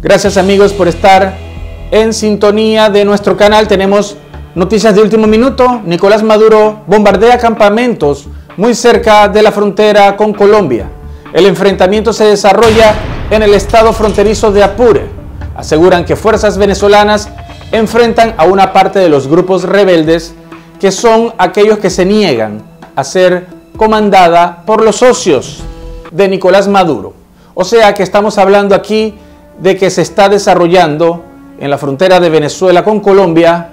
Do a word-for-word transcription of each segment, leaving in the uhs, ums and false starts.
Gracias amigos por estar en sintonía de nuestro canal. Tenemos noticias de último minuto. Nicolás Maduro bombardea campamentos muy cerca de la frontera con Colombia. El enfrentamiento se desarrolla en el estado fronterizo de Apure. Aseguran que fuerzas venezolanas enfrentan a una parte de los grupos rebeldes que son aquellos que se niegan a ser comandada por los socios de Nicolás Maduro. O sea que estamos hablando aquí de que se está desarrollando en la frontera de Venezuela con Colombia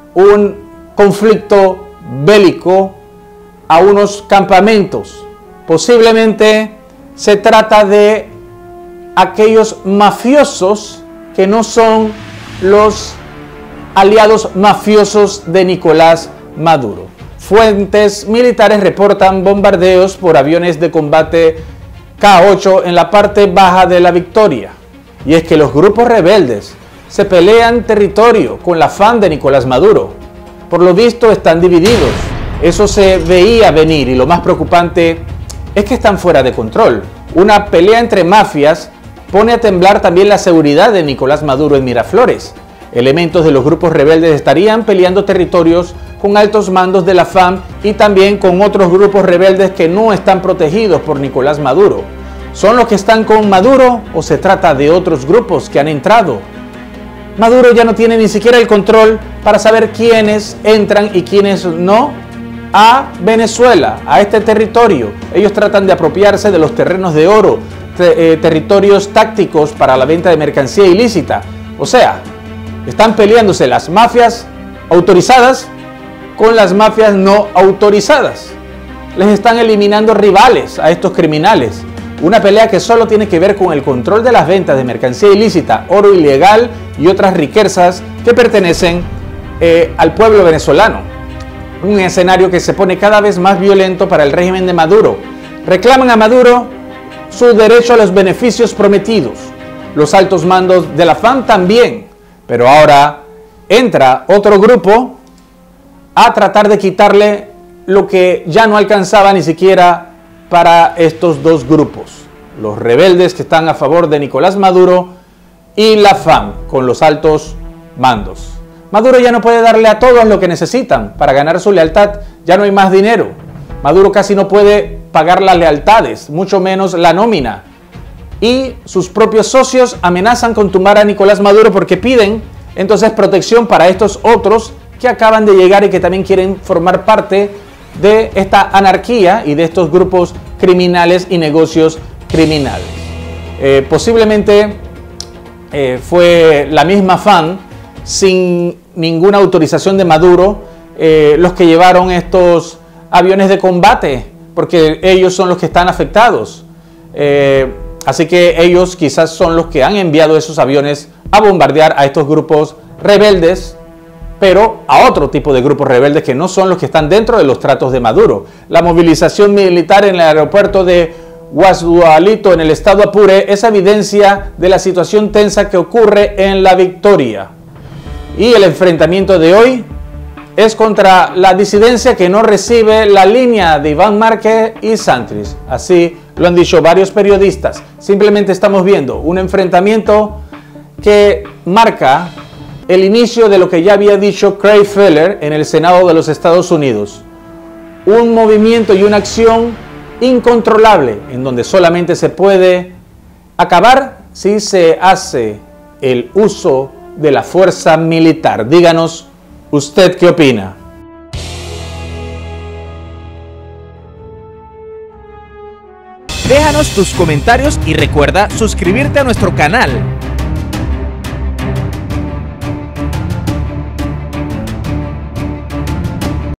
un conflicto bélico a unos campamentos. Posiblemente se trata de aquellos mafiosos que no son los aliados mafiosos de Nicolás Maduro. Fuentes militares reportan bombardeos por aviones de combate K ocho en la parte baja de la Victoria. Y es que los grupos rebeldes se pelean territorio con la afán de Nicolás Maduro. Por lo visto están divididos. Eso se veía venir y lo más preocupante es que están fuera de control. Una pelea entre mafias pone a temblar también la seguridad de Nicolás Maduro en Miraflores. Elementos de los grupos rebeldes estarían peleando territorios con altos mandos de la F A M y también con otros grupos rebeldes que no están protegidos por Nicolás Maduro. ¿Son los que están con Maduro o se trata de otros grupos que han entrado? Maduro ya no tiene ni siquiera el control para saber quiénes entran y quiénes no a Venezuela, a este territorio. Ellos tratan de apropiarse de los terrenos de oro, te, eh, territorios tácticos para la venta de mercancía ilícita. O sea, están peleándose las mafias autorizadas con las mafias no autorizadas. Les están eliminando rivales a estos criminales. Una pelea que solo tiene que ver con el control de las ventas de mercancía ilícita, oro ilegal y otras riquezas que pertenecen eh, al pueblo venezolano. Un escenario que se pone cada vez más violento para el régimen de Maduro. Reclaman a Maduro su derecho a los beneficios prometidos. Los altos mandos de la F A M también. Pero ahora entra otro grupo a tratar de quitarle lo que ya no alcanzaba ni siquiera para estos dos grupos, los rebeldes que están a favor de Nicolás Maduro y la F A M con los altos mandos. Maduro ya no puede darle a todos lo que necesitan para ganar su lealtad, ya no hay más dinero. Maduro casi no puede pagar las lealtades, mucho menos la nómina. Y sus propios socios amenazan con tumbar a Nicolás Maduro porque piden entonces protección para estos otros que acaban de llegar y que también quieren formar parte de esta anarquía y de estos grupos criminales y negocios criminales. Eh, posiblemente eh, fue la misma F A M, sin ninguna autorización de Maduro, eh, los que llevaron estos aviones de combate, porque ellos son los que están afectados. Eh, así que ellos quizás son los que han enviado esos aviones a bombardear a estos grupos rebeldes, pero a otro tipo de grupos rebeldes que no son los que están dentro de los tratos de Maduro. La movilización militar en el aeropuerto de Guasdualito, en el estado Apure, es evidencia de la situación tensa que ocurre en la Victoria. Y el enfrentamiento de hoy es contra la disidencia que no recibe la línea de Iván Márquez y Santrich. Así lo han dicho varios periodistas. Simplemente estamos viendo un enfrentamiento que marca el inicio de lo que ya había dicho Craig Feller en el Senado de los Estados Unidos. Un movimiento y una acción incontrolable en donde solamente se puede acabar si se hace el uso de la fuerza militar. Díganos, ¿usted qué opina? Déjanos tus comentarios y recuerda suscribirte a nuestro canal.